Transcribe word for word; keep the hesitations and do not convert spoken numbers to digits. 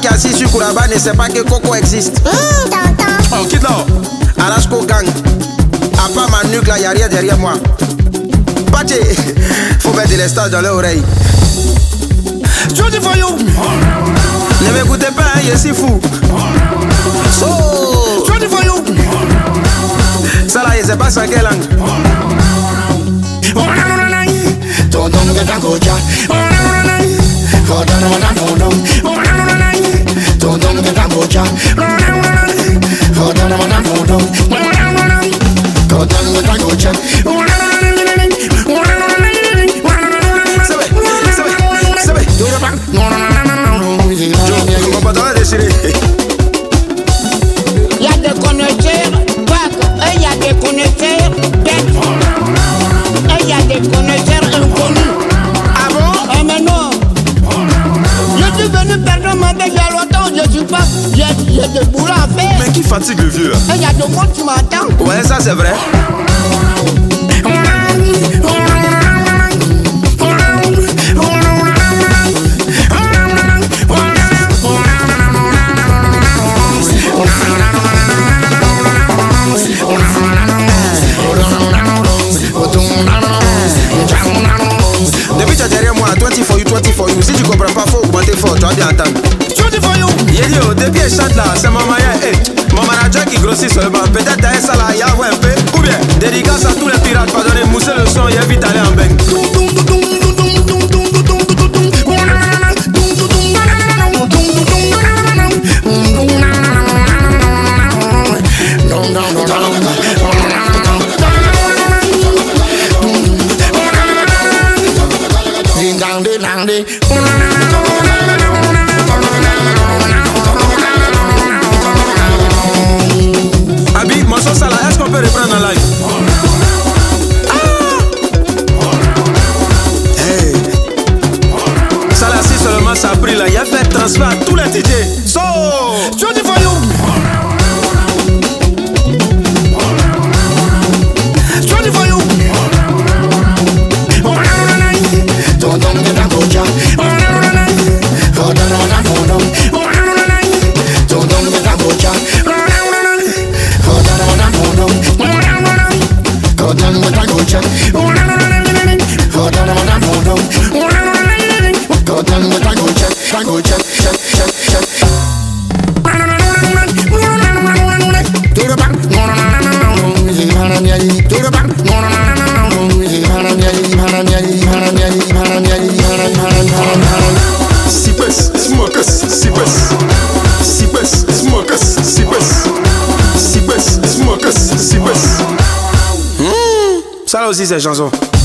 qui est assis sur Kouraba ne sait pas que Coco existe. Mmh, tonton. Oh, quitte là. Arasco gang. À part ma nuque là, y'a rien derrière moi. Paché. Faut mettre de l'estage dans l'oreille. Jody for you. Ne m'écoutez pas, hein, je suis fou. So. Jody for you. Ça là, je sais pas sans quelle langue. Il y a des connecteurs, et il y a des connecteurs bêtes, et il y a des connecteurs inconnus. Ah bon? Eh mais non. Je suis venu perdre ma tête il y a longtemps, je suis pas. J'ai des boulots à faire. Mais qui fatigue le vieux? Et il y a des monde qui m'attendent. Ouais, ça c'est vrai. Depuis tu es derrière moi, vingt for you, vingt for you. Si tu comprends pas, faut augmenter fort, tu vas bien entendre. vingt for you. Yeah, yo, depuis elle chante là, c'est mon moyen. Hey, mon manager qui grossit sur le banc. Peut-être derrière ça là, il y a un peu. Ou bien, dédicace à tous les pirates, pardonnez, mousser le son, il vite aller en bang. Abi, mon son ça là, est-ce qu'on peut reprendre en live? Ah! Hey. Ça là, si seulement ça a pris là, il a fait transfert à tous les D J. So, Jody for you. Jody for you. Sipes, smokers, sipes. Sipes, smokers, sipes. Sipes, smokers, sipes. Ça là aussi c'est chanson.